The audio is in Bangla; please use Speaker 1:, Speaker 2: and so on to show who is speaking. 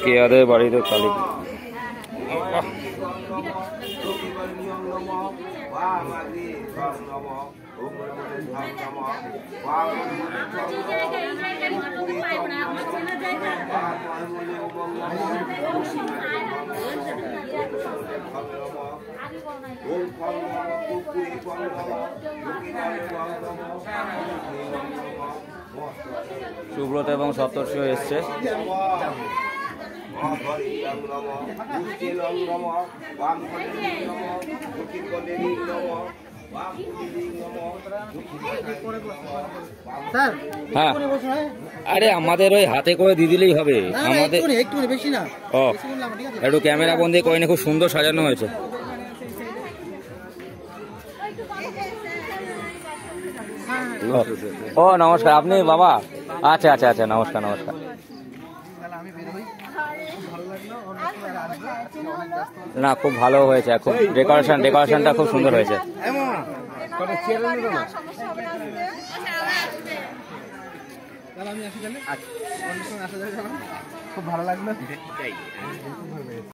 Speaker 1: কেয়াদের বাড়িতে কালী সুব্রত এবং সপ্তর্ষিও এসছে। হ্যাঁ, আরে আমাদের ওই হাতে করে দিয়ে দিলেই হবে, আমাদের একটু ক্যামেরা বন্দি করে খুব সুন্দর সাজানো হয়েছে। ও নমস্কার, আপনি বাবা? আচ্ছা আচ্ছা আচ্ছা, নমস্কার নমস্কার। না খুব ভালো হয়েছে, খুব ডেকোরেশনটা খুব সুন্দর হয়েছে। খুব ভালো লাগলো।